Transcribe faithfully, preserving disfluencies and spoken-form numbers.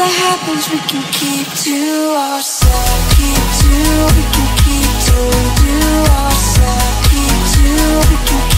Whatever happens, we can keep to ourselves. Keep to, we can keep to, do ourselves. Keep to, we can keep